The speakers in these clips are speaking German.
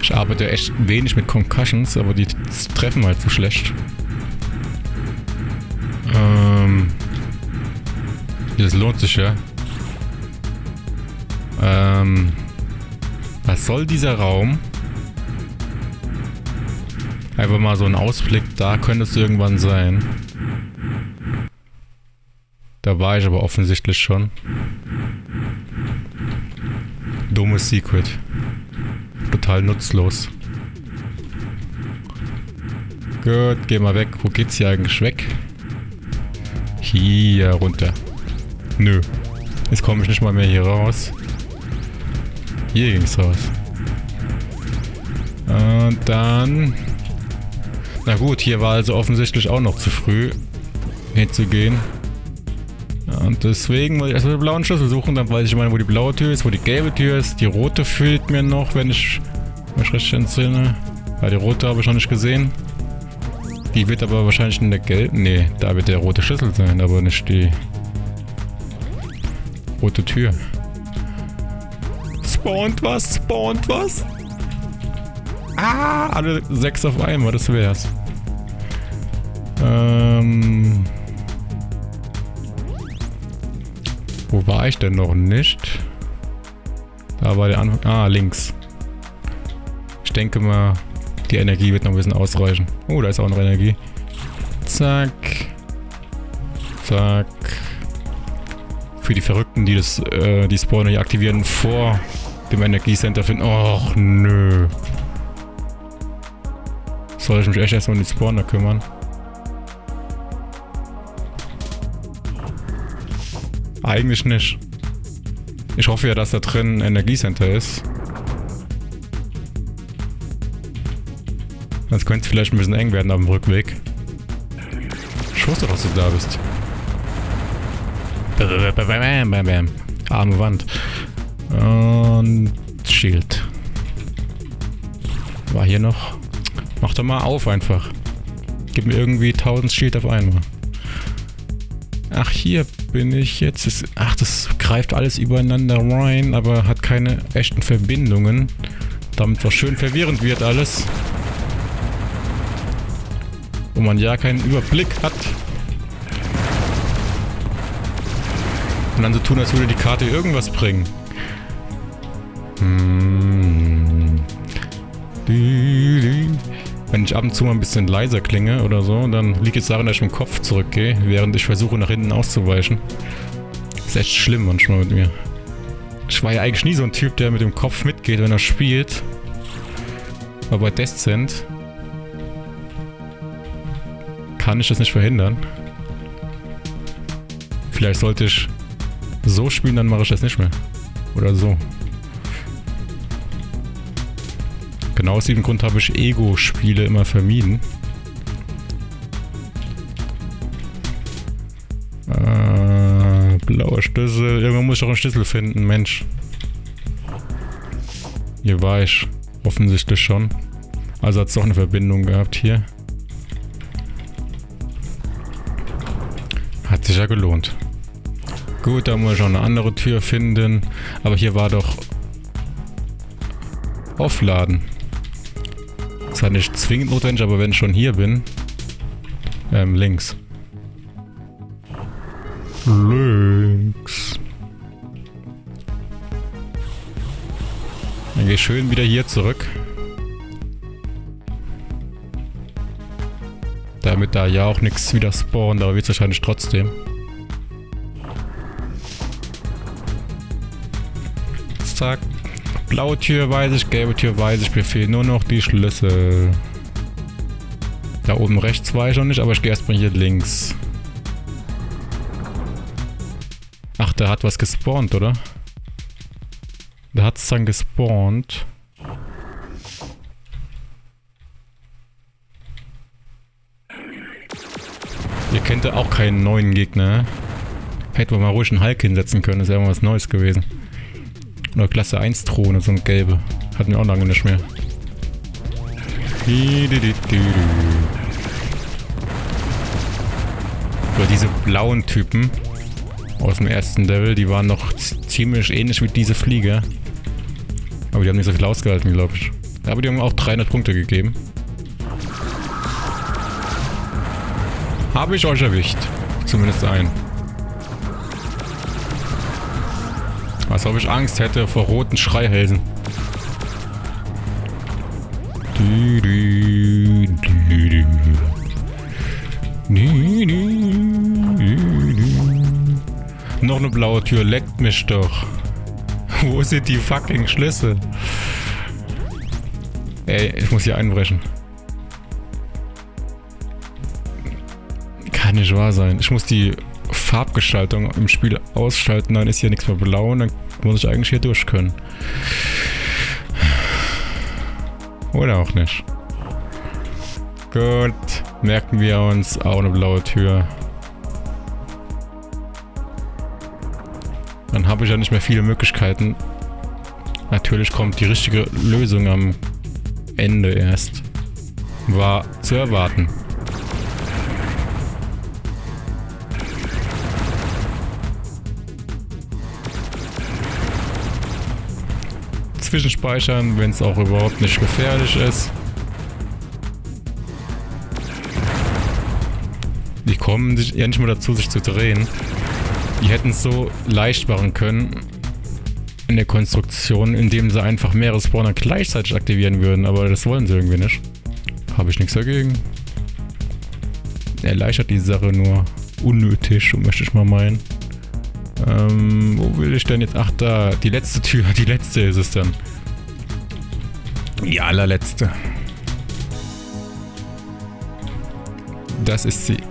Ich arbeite echt wenig mit Concussions, aber die treffen halt so schlecht. Das lohnt sich ja. Was soll dieser Raum? Einfach mal so ein Ausblick, da könnte es irgendwann sein. Da war ich aber offensichtlich schon. Dummes Secret. Total nutzlos. Gut, geh mal weg. Wo geht's hier eigentlich weg? Hier runter. Nö. Jetzt komme ich nicht mal mehr hier raus. Hier ging's raus. Und dann... Na gut, hier war also offensichtlich auch noch zu früh hinzugehen. Und deswegen muss ich erstmal den blauen Schlüssel suchen, dann weiß ich mal, wo die blaue Tür ist, wo die gelbe Tür ist. Die rote fehlt mir noch, wenn ich mich richtig entsinne. Ja, die rote habe ich noch nicht gesehen. Die wird aber wahrscheinlich in der gelben... Nee, da wird der rote Schlüssel sein, aber nicht die rote Tür. Spawnt was? Spawnt was? Ah, alle 6 auf einmal, das wär's. Wo war ich denn noch nicht? Da war der Anfang. Ah, links. Ich denke mal, die Energie wird noch ein bisschen ausreichen. Oh, da ist auch noch Energie. Zack. Zack. Für die Verrückten, die die Spawner hier aktivieren vor dem Energiecenter finden. Och, nö. Soll ich mich echt erstmal um die Spawner kümmern? Eigentlich nicht. Ich hoffe ja, dass da drin ein Energiecenter ist. Sonst könnte es vielleicht ein bisschen eng werden auf dem Rückweg. Ich wusste doch, dass du da bist. Arme Wand. Und Shield. War hier noch... Mach doch mal auf einfach. Gib mir irgendwie 1000 Shield auf einmal. Ach, hier bin ich jetzt. Ach, das greift alles übereinander rein, aber hat keine echten Verbindungen. Damit was schön verwirrend wird alles. Wo man ja keinen Überblick hat. Und dann so tun, als würde die Karte irgendwas bringen. Wenn ich ab und zu mal ein bisschen leiser klinge oder so, dann liegt es daran, dass ich mit dem Kopf zurückgehe, während ich versuche, nach hinten auszuweichen. Das ist echt schlimm manchmal mit mir. Ich war ja eigentlich nie so ein Typ, der mit dem Kopf mitgeht, wenn er spielt. Aber bei Descent kann ich das nicht verhindern. Vielleicht sollte ich so spielen, dann mache ich das nicht mehr. Oder so. Genau aus diesem Grund habe ich Ego-Spiele immer vermieden. Blauer Schlüssel. Irgendwann muss ich auch einen Schlüssel finden, Mensch. Hier war ich offensichtlich schon. Also hat es doch eine Verbindung gehabt hier. Hat sich ja gelohnt. Gut, da muss ich auch eine andere Tür finden. Aber hier war doch Aufladen. Das ist halt nicht zwingend notwendig, aber wenn ich schon hier bin. Links. Links. Dann gehe ich schön wieder hier zurück. Damit da ja auch nichts wieder spawnt, aber wird es wahrscheinlich trotzdem. Zack. Blaue Tür weiß ich, gelbe Tür weiß ich, mir fehlen nur noch die Schlüssel. Da oben rechts war ich noch nicht, aber ich gehe erstmal hier links. Ach, da hat was gespawnt, oder? Da hat es dann gespawnt. Ihr kennt ja auch keinen neuen Gegner. Hätten wir mal ruhig einen Hulk hinsetzen können, das wäre mal was Neues gewesen. Oder Klasse 1 Drohne, so ein gelbe. Hatten wir auch lange nicht mehr. Oder diese blauen Typen aus dem ersten Level, die waren noch ziemlich ähnlich wie diese Flieger. Aber Aber die haben nicht so viel ausgehalten, glaube ich. Aber die haben auch 300 Punkte gegeben. Habe ich euch erwischt. Zumindest einen. Als ob ich Angst hätte vor roten Schreihälsen. Noch eine blaue Tür, leckt mich doch. Wo sind die fucking Schlüssel? Ey, ich muss hier einbrechen. Kann nicht wahr sein. Ich muss die Farbgestaltung im Spiel ausschalten, dann ist hier nichts mehr blau und dann muss ich eigentlich hier durch können. Oder auch nicht. Gut, merken wir uns auch eine blaue Tür. Dann habe ich ja nicht mehr viele Möglichkeiten. Natürlich kommt die richtige Lösung am Ende erst. War zu erwarten. Zwischenspeichern, wenn es auch überhaupt nicht gefährlich ist. Die kommen ja nicht mal dazu, sich zu drehen. Die hätten es so leicht machen können in der Konstruktion, indem sie einfach mehrere Spawner gleichzeitig aktivieren würden, aber das wollen sie irgendwie nicht. Habe ich nichts dagegen. Erleichtert die Sache nur unnötig, möchte ich mal meinen. Wo will ich denn jetzt? Ach da, die letzte Tür, die letzte ist es dann. Die allerletzte. Das ist sie.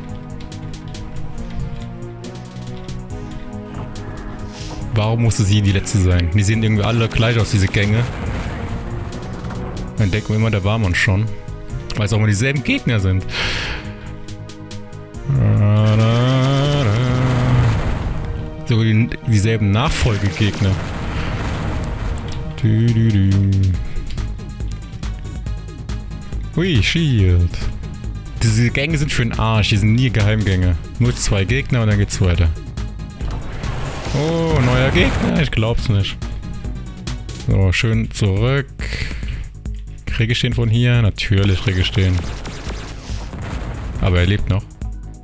Warum musste sie die letzte sein? Die sehen irgendwie alle gleich aus, diese Gänge. Dann denken wir immer, da war man schon. Weil es auch immer dieselben Gegner sind. Sogar dieselben Nachfolgegegner. Ui, Shield. Diese Gänge sind für den Arsch, die sind nie Geheimgänge. Nur 2 Gegner und dann geht's weiter. Oh, neuer Gegner? Ich glaub's nicht. So, schön zurück. Kriege ich den von hier? Natürlich kriege ich den. Aber er lebt noch.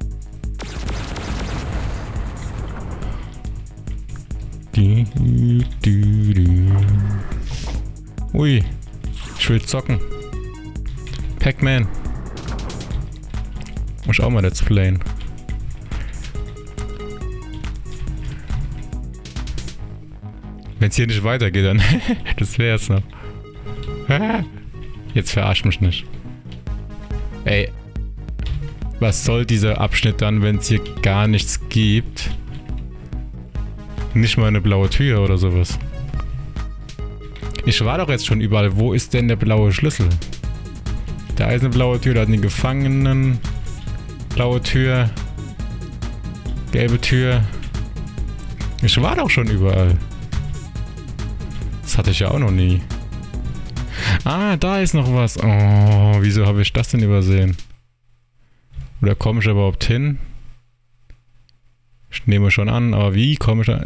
Ui, ich will zocken. Pac-Man. Muss ich auch mal let's playen. Wenn es hier nicht weitergeht, dann das wär's noch. Jetzt verarsch mich nicht. Ey. Was soll dieser Abschnitt dann, wenn es hier gar nichts gibt? Nicht mal eine blaue Tür oder sowas. Ich war doch jetzt schon überall. Wo ist denn der blaue Schlüssel? Da ist eine blaue Tür, da sind die Gefangenen. Blaue Tür. Gelbe Tür. Ich war doch schon überall. Das hatte ich ja auch noch nie. Ah, da ist noch was. Oh, wieso habe ich das denn übersehen? Oder komme ich überhaupt hin? Ich nehme schon an, aber wie komme ich da?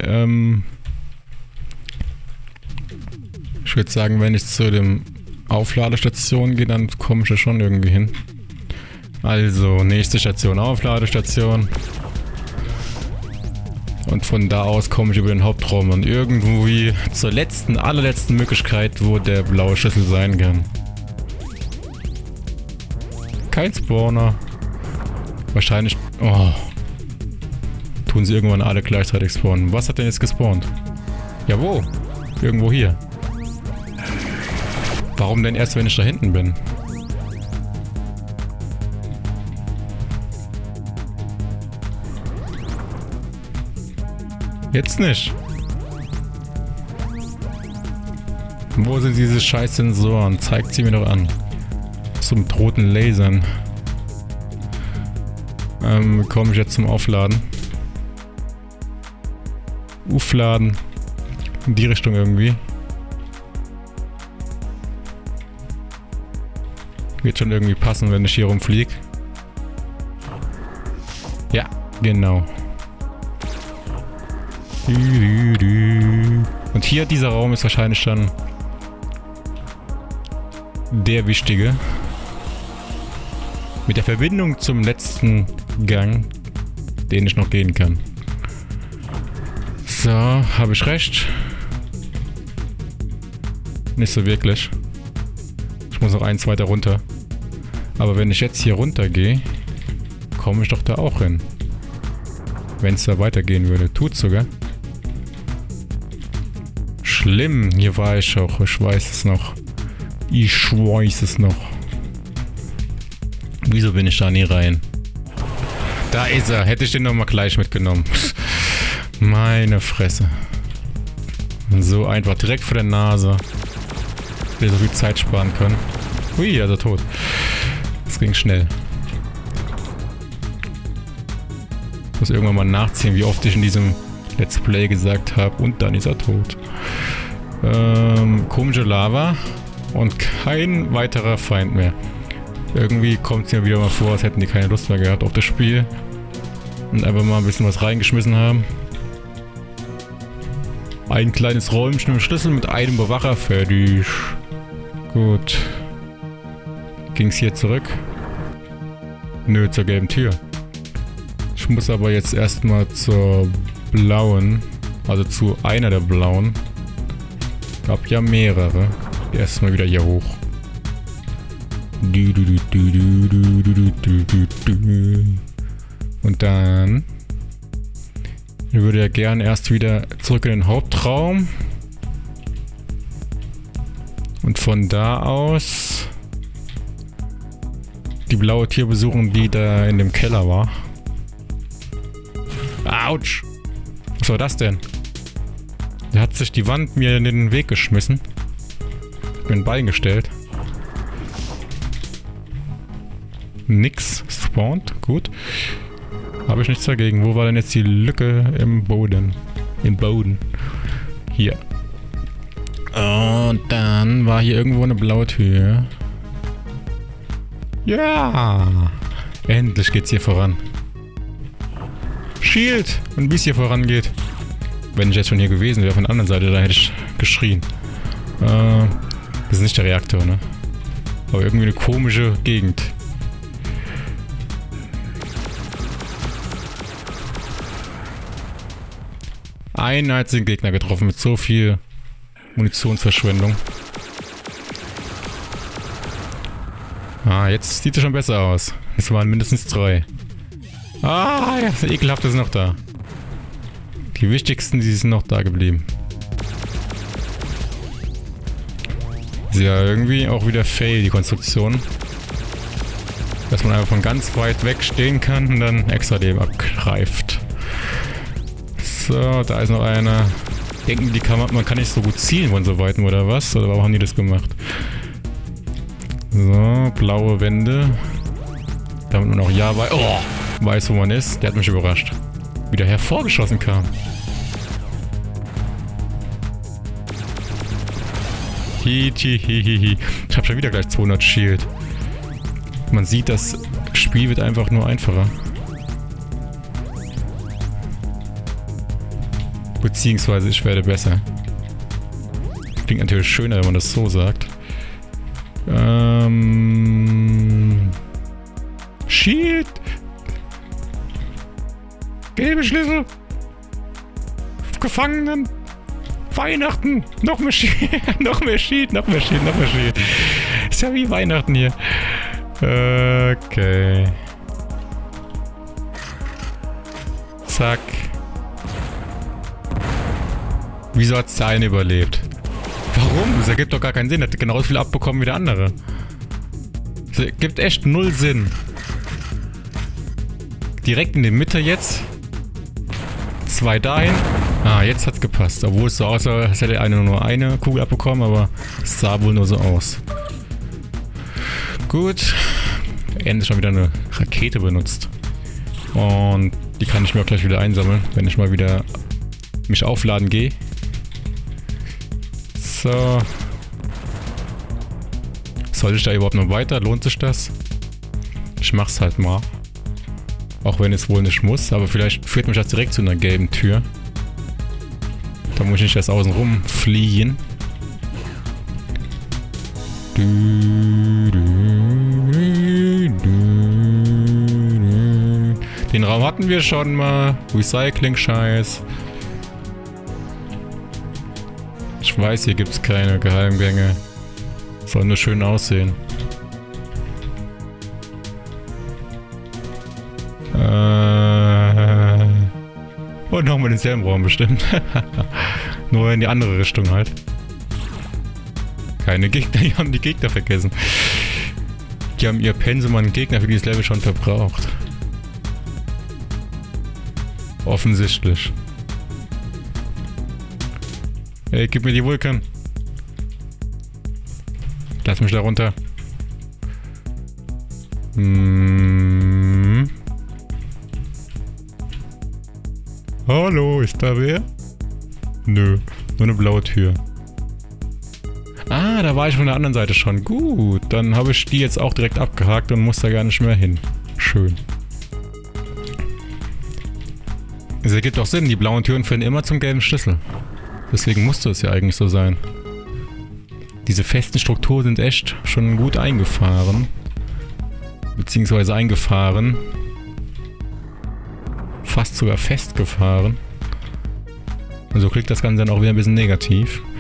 Ich würde sagen, wenn ich zu dem Aufladestation gehe, dann komme ich da schon irgendwie hin. Also, nächste Station, Aufladestation. Und von da aus komme ich über den Hauptraum und irgendwie zur allerletzten Möglichkeit, wo der blaue Schlüssel sein kann. Kein Spawner. Wahrscheinlich... Oh. Tun sie irgendwann alle gleichzeitig spawnen. Was hat denn jetzt gespawnt? Ja, wo? Irgendwo hier. Warum denn erst, wenn ich da hinten bin? Jetzt nicht. Wo sind diese scheiß Sensoren? Zeigt sie mir doch an. Zum roten Lasern. Komme ich jetzt zum Aufladen? Aufladen. In die Richtung irgendwie. Wird schon irgendwie passen, wenn ich hier rumfliege. Ja, genau. Und hier, dieser Raum ist wahrscheinlich dann der wichtige. Mit der Verbindung zum letzten Gang, den ich noch gehen kann. So, habe ich recht? Nicht so wirklich. Ich muss noch eins weiter runter. Aber wenn ich jetzt hier runter gehe, komme ich doch da auch hin. Wenn es da weitergehen würde. Tut's sogar. Schlimm. Hier war ich auch. Ich weiß es noch. Ich weiß es noch. Wieso bin ich da nie rein? Da ist er. Hätte ich den nochmal gleich mitgenommen. Meine Fresse. So einfach. Direkt vor der Nase. Ich hätte so viel Zeit sparen können. Ui, da ist er tot. Das ging schnell. Ich muss irgendwann mal nachziehen, wie oft ich in diesem Let's Play gesagt habe. Und dann ist er tot. Komische Lava. Und kein weiterer Feind mehr. Irgendwie kommt es mir wieder mal vor, als hätten die keine Lust mehr gehabt auf das Spiel. Und einfach mal ein bisschen was reingeschmissen haben. Ein kleines Räumchen mit Schlüssel mit einem Bewacher. Fertig. Gut. Ging's hier zurück? Nö, zur gelben Tür. Ich muss aber jetzt erstmal zur blauen. Also zu einer der blauen. Gab ja mehrere. Erstmal wieder hier hoch. Und dann... Ich würde ja gerne erst wieder zurück in den Hauptraum. Und von da aus... die blaue Tür besuchen, die da in dem Keller war. Autsch! Was war das denn? Da hat sich die Wand mir in den Weg geschmissen. Ich bin ein Bein gestellt. Nix spawnt. Gut. Habe ich nichts dagegen. Wo war denn jetzt die Lücke im Boden? Im Boden. Hier. Und dann war hier irgendwo eine blaue Tür. Ja! Endlich geht's hier voran. Shield! Und wie es hier vorangeht. Wenn ich jetzt schon hier gewesen wäre, von der anderen Seite, da hätte ich geschrien. Das ist nicht der Reaktor, ne? Aber irgendwie eine komische Gegend. Einen einzigen Gegner getroffen mit so viel Munitionsverschwendung. Ah, jetzt sieht es schon besser aus. Es waren mindestens 3. Ah, ja, das Ekelhafte ist noch da. Die wichtigsten, die sind noch da geblieben. Ist ja irgendwie auch wieder fail, die Konstruktion. Dass man einfach von ganz weit weg stehen kann und dann extra Leben abgreift. So, da ist noch einer. Denken die man kann nicht so gut zielen von so weitem oder was? Oder warum haben die das gemacht? So, blaue Wände. Damit man auch weiß, wo man ist. Der hat mich überrascht. Wie der hervorgeschossen kam. Hihihihi. Ich hab schon wieder gleich 200 Shield. Man sieht, das Spiel wird einfach nur einfacher. Beziehungsweise ich werde besser. Klingt natürlich schöner, wenn man das so sagt. Shield! Gelbe Schlüssel! Gefangenen! Weihnachten! Noch mehr Shield! Noch mehr Shield! Noch mehr Shield! Noch mehr Shield! Ist ja wie Weihnachten hier. Okay. Zack. Wieso hat der eine überlebt? Warum? Das ergibt doch gar keinen Sinn. Er hat genauso viel abbekommen wie der andere. Das ergibt echt null Sinn. Direkt in die Mitte jetzt. 2 dahin. Ah, jetzt hat's gepasst. Obwohl es so aussah, als hätte einer nur eine Kugel abbekommen, aber es sah wohl nur so aus. Gut. Endlich schon wieder eine Rakete benutzt. Und die kann ich mir auch gleich wieder einsammeln, wenn ich mal wieder mich aufladen gehe. So. Soll ich da überhaupt noch weiter? Lohnt sich das? Ich mach's halt mal. Auch wenn es wohl nicht muss, aber vielleicht führt mich das direkt zu einer gelben Tür. Da muss ich nicht erst außen rum fliehen. Den Raum hatten wir schon mal. Recycling-Scheiß. Ich weiß, hier gibt es keine Geheimgänge. Soll nur schön aussehen. Und nochmal denselben Raum bestimmt. Nur in die andere Richtung halt. Keine Gegner, die haben die Gegner vergessen. Die haben ihr Pensum an Gegner für dieses Level schon verbraucht. Offensichtlich. Ey, gib mir die Vulkan. Lass mich da runter. Hallo, ist da wer? Nö, nur eine blaue Tür. Ah, da war ich von der anderen Seite schon. Gut, dann habe ich die jetzt auch direkt abgehakt und muss da gar nicht mehr hin. Schön. Es ergibt auch Sinn, die blauen Türen führen immer zum gelben Schlüssel. Deswegen musste es ja eigentlich so sein. Diese festen Strukturen sind echt schon gut eingefahren. Beziehungsweise eingefahren. Fast sogar festgefahren. Und so klingt das Ganze dann auch wieder ein bisschen negativ.